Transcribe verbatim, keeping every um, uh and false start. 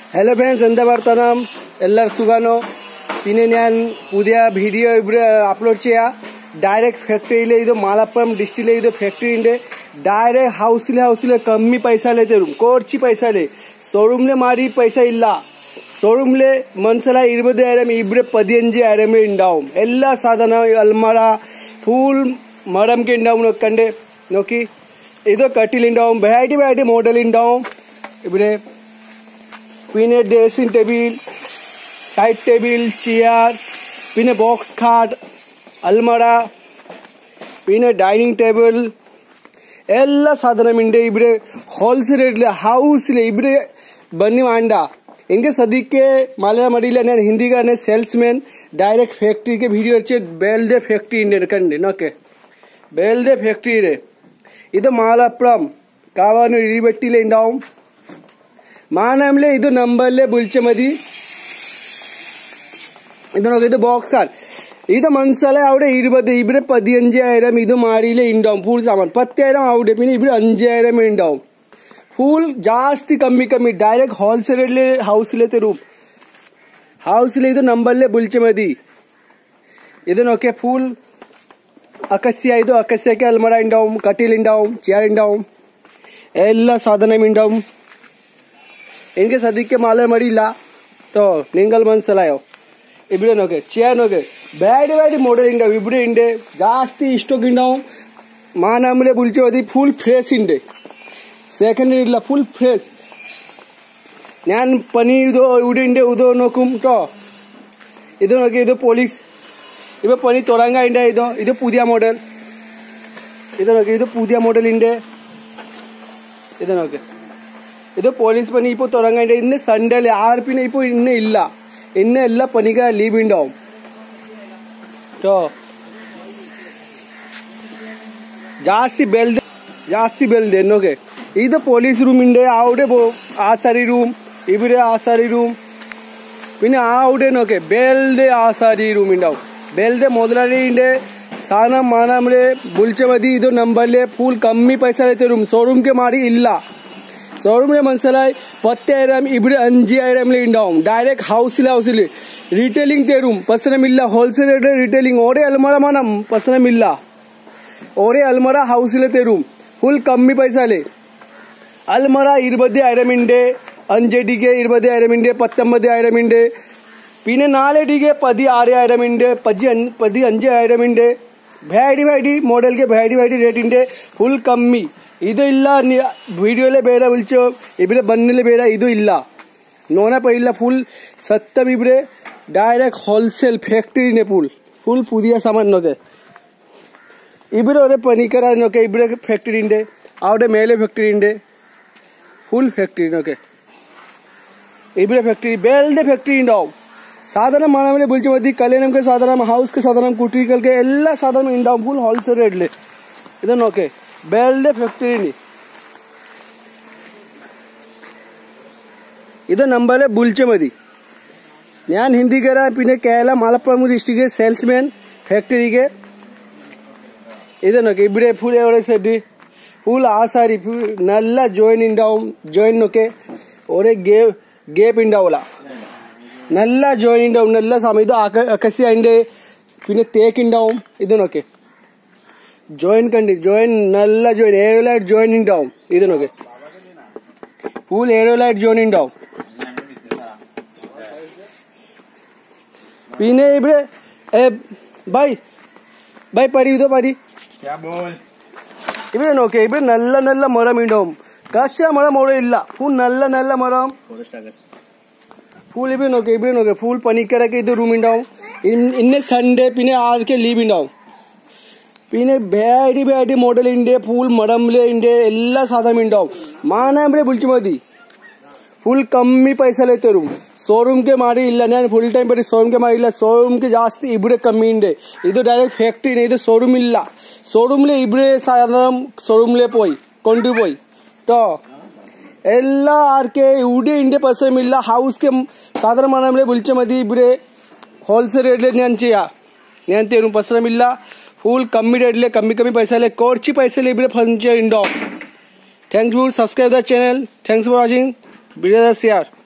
Hello friends, എന്താ വർത്തമാനം? എല്ലാവരും സുഖാണോ? പിന്നെ ഞാൻ പുതിയ വീഡിയോ ഇവിടെ അപ്ലോഡ് ചെയ്യാം. ഡയറക്റ്റ് ഫാക്ടറിയിലെ ഇത് മലപ്പുറം ഡിസ്ട്രിക്റ്റിലെ ഇത് ഫാക്ടറി ഉണ്ട്. ഡയറക്റ്റ് ഹൗസിലെ ഹൗസിലെ കമ്മി പൈസയിലെ തരും, കുറച്ച് പൈസയിലെ. ഷോറൂമിലെ മാറി പൈസ ഇല്ല. ഷോറൂമിലെ മനസ്സിലായി ഇരുപതായിരം, ഇവിടെ പതിനഞ്ചായിരം ഉണ്ടാവും. എല്ലാ സാധനവും അൽമറ ഫുൾ മരമൊക്കെ ഉണ്ടാവും. കണ്ട് നോക്കി, ഇത് കട്ടിലുണ്ടാവും, വെറൈറ്റി വെറൈറ്റി മോഡൽ ഉണ്ടാവും ഇവിടെ. പിന്നെ dressing table, side table, chair, പിന്നെ ബോക്സ് ഖാട്ട്, അൽമറ, പിന്നെ ഡൈനിങ് ടേബിൾ, എല്ലാ സാധനമുണ്ട് ഇവിടെ. ഹോൾസെയിൽ റേറ്റില് ഹൗസില് ഇവിടെ ബന്നി വേണ്ട. എങ്കിൽ സദ്യക്ക് മലയാളം അറിയില്ല, ഞാൻ ഹിന്ദിക്കാരനെ സെയിൽസ്മാൻ. ഡയറക്റ്റ് ഫാക്ടറിക്ക് വീഡിയോ വെച്ച് ബേൽദെ ഫാക്ടറി ഉണ്ട് കണ്ട് നോക്കെ. ബേൽദെ ഫാക്ടറിയുടെ ഇത് മലപ്പുറം കാവാനൂർ ഇരുപട്ടിയിലെ ഉണ്ടാവും. മാനാമിലെ ഇത് നമ്പറിലെ വിളിച്ചാൽ മതി. ഇത് നോക്കി, ഇത് ബോക്സ് ആണ്. ഇത് മനസ്സിലായി അവിടെ ഇരുപത്, ഇവിടെ പതിനഞ്ചായിരം. ഇത് മാറിയിലെ ഉണ്ടാവും ഫുൾ സാമാൻ. പത്തായിരം അവിടെ, പിന്നെ ഇവിടെ അഞ്ചായിരം ഉണ്ടാവും. ഫുൾ ജാസ്തി കമ്മി കമ്മി ഡയറക്റ്റ് ഹോൾസെയിലെ ഹൗസിലെ തരും. ഹൗസിലെ ഇത് നമ്പറിലെ വിളിച്ചാൽ മതി. ഇത് നോക്കിയാൽ ഫുൾ അക്കസ്യ. ഇത് അക്കസ്യക്ക് അൽമറ ഉണ്ടാവും, കട്ടിലുണ്ടാവും, ചെയർ ഉണ്ടാവും, എല്ലാ സാധനവും ഉണ്ടാവും. എനിക്ക് സദ്യക്ക് മലയാളം അറിയില്ല കേട്ടോ, നിങ്ങൾ മനസ്സിലായോ? ഇവിടെ നോക്കെ, ചെയർ നോക്കെ, ബാഡ് ബാഡ് മോഡൽ ഉണ്ടാവും ഇവിടെ ഉണ്ട്. ജാസ്തി സ്റ്റോക്ക് ഉണ്ടാവും. മാനാമിലെ വിളിച്ചാൽ മതി. ഫുൾ ഫ്രഷ് ഉണ്ട്, സെക്കൻഡ് ഇല്ല, ഫുൾ ഫ്രഷ്. ഞാൻ പനി ഇതോ ഇവിടെ ഉണ്ട്, ഇതോ നോക്കും കേട്ടോ. ഇത് നോക്കി, ഇത് പോലീസ്. ഇപ്പൊ പനി തുടങ്ങാണ്ട്. ഇതോ ഇത് പുതിയ മോഡൽ. ഇത് നോക്കി, ഇത് പുതിയ മോഡലിന്റെ. ഇത് നോക്ക്, ഇത് പോലീസ് പനി ഇപ്പൊ തുടങ്ങാണ്ട്. ഇന്ന് സൺഡേ ആറ്, പിന്നെ ഇപ്പൊ ഇന്ന് ഇല്ല. ഇന്ന് എല്ലാ പനിക്കാർ ലീവ് ഉണ്ടാവും കേട്ടോ. ജാസ്തി ബെൽദ് ജാസ്തി ബെൽദ് എന്നൊക്കെ. ഇത് പോലീസ് റൂം ഉണ്ട്. അവിടെ ആസാരി റൂം, ഇവിടെ ആസാരി റൂം, പിന്നെ അവിടെ നോക്കെ ബെൽദ് ആസാരി റൂം ഉണ്ടാവും. ബെൽദ് മുതലാളിന്റെ സാധനം മാനാമിലെ വിളിച്ച മതി. ഇത് നമ്പറിലെ ഫുൾ കമ്മി പൈസ തരും. ഷോറൂം के മാറി ഇല്ല. ഷോറൂമിലെ മനസ്സിലായി പത്തായിരം, ഇവിടെ അഞ്ചായിരം ഉണ്ടാവും. ഡയറക്റ്റ് ഹൗസിൽ ഹൗസിൽ റീറ്റെയിലിംഗ് തരും, പ്രശ്നമില്ല. ഹോൾസെയിൽ റീറ്റെയിലിംഗ് ഒരേ അൽമറ വേണം, പ്രശ്നമില്ല. ഒരേ അൽമറ ഹൗസിൽ തരും ഫുൾ കമ്മി പൈസയില്. അൽമറ ഇരുപതായിരം ഉണ്ട്, അഞ്ചടിക്ക് ഇരുപതായിരം ഉണ്ട്, പത്തൊമ്പതായിരം ഉണ്ട്, പിന്നെ നാലടിക്ക് പതിനാറായിരം ഉണ്ട്, പതി പതി അഞ്ചായിരം ഉണ്ട്. വെറൈറ്റി വെറൈറ്റി മോഡലിക്ക് വെറൈറ്റി വെറൈറ്റി റേറ്റ് ഉണ്ട്, ഫുൾ കമ്മി. ഇതില്ല വീഡിയോയിലെ പേര വിളിച്ചോ, ഇവിടെ ബണ്ണിലെ പേര ഇതും ഇല്ല. നോന പറ്റില്ല. ഫുൾ സത്യം ഇവിടെ ഡയറക്റ്റ് ഹോൾസെയിൽ ഫാക്ടറിനെ ഫുൾ ഫുൾ പുതിയ സാമാൻ നോക്കെ. ഇവിടെ ഒരു പണിക്കാരൻ നോക്കെ, ഇവിടെ ഫാക്ടറി ഉണ്ട്, അവിടെ മേലെ ഫാക്ടറി ഉണ്ട്, ഫുൾ ഫാക്ടറി നോക്കെ. ഇവിടെ ഫാക്ടറി ബേൽദെ ഫാക്ടറി ഉണ്ടാവും. സാധനം മാനാമിലെ വിളിച്ചാൽ മതി. കല്യാണം के സാധനം, ഹൗസ് के സാധനം, കുട്ടികൾക്ക് എല്ലാ സാധനവും ഉണ്ടാവും ഫുൾ ഹോൾസെയിൽ റേറ്റില്. ഇത് നോക്കെ, ബേൽദെ ഫാക്ടറി. ഇത് നമ്പറിൽ വിളിച്ചാൽ മതി. ഞാൻ ഹിന്ദിക്കാരാ, പിന്നെ കേരള മലപ്പുറം ഡിസ്ട്രിക്റ്റ് സെയിൽസ്മാൻ ഫാക്ടറിക്ക്. ഇത് നോക്കെ, ഇവിടെ ഫുൾ എവിടെ സെറ്റ് ഫുൾ ആസാരി, നല്ല ജോയിൻ ഉണ്ടാവും. ജോയിൻ നോക്കെ ഒരേ ഗേപ്പ് ഗേപ്പ് ഉണ്ടാവില്ല, നല്ല ജോയിൻ ഉണ്ടാവും, നല്ല സമയം. ഇത് അക്കസ്യ ഉണ്ട്, പിന്നെ തേക്ക് ഉണ്ടാവും. ഇത് നോക്കെ ജോയിൻ കണ്ടി, ജോയിൻ നല്ല ജോയിൻ, ഏഴോ ലൈറ്റ് ജോയിൻ ഉണ്ടാവും. ഇത് നോക്കെ ഫുൾ ഏഴോ ലൈറ്റ് ജോയിൻ ഉണ്ടാവും. പിന്നെ ഇവിടെ ബൈ ബൈ പരി ഇതോ പരി ഇവിടെ നോക്കെ, ഇവിടെ നല്ല നല്ല മരം ഉണ്ടാവും. കച്ച മരം അവിടെ ഇല്ല, ഫുൾ നല്ല നല്ല മരം ഫുൾ. ഇവിടെ നോക്കെ, ഇവിടെ നോക്കെ ഫുൾ പണിക്കാരൊക്കെ ഇത് റൂം ഉണ്ടാവും. ഇന്ന് സൺഡേ പിന്നെ ആർക്ക് ലീവ് ഉണ്ടാവും. പിന്നെ വെറൈറ്റി വെറൈറ്റി മോഡലിന്റെ ഫുൾ മടമ്പിലെ എല്ലാ സാധനവും ഉണ്ടാവും. മാനാമിലെ വിളിച്ചു മതി. ഫുൾ കമ്മി പൈസയിലെ തരും. ഷോറൂം के മാറി ഇല്ല. ഞാൻ ഫുൾ ടൈം പറ്റി ഷോറൂം के മാറി ഇല്ല. ഷോറൂം के ജാസ്തി ഇവിടെ കമ്മി ഉണ്ട്. ഇത് ഡയറക്റ്റ് ഫാക്ടറി, ഇത് ഷോറൂം ഇല്ല. ഷോറൂമിലെ ഇവിടെ സാധനം ഷോറൂമിലെ പോയി കൊണ്ടുപോയി കേട്ടോ. എല്ലാ ആർക്കെ ഇവിടെ ഉണ്ട്, പ്രശ്നമില്ല. ഹൗസ് के സാധനം മാനാമിലെ വിളിച്ചാൽ മതി. ഇവിടെ ഹോൾസെയിൽ റേറ്റിൽ ഞാൻ ചെയ്യാം, ഞാൻ തരും, പ്രശ്നമില്ല. ഫുൾ കമ്മി റേറ്റിലെ കമ്മി കമ്മി പൈസയിലെ കുറച്ച് പൈസയിലെ ഇവിടെ ഫർണിച്ചർ ഉണ്ടാവും. Thanks for subscribe the channel. Thanks for watching. Video share.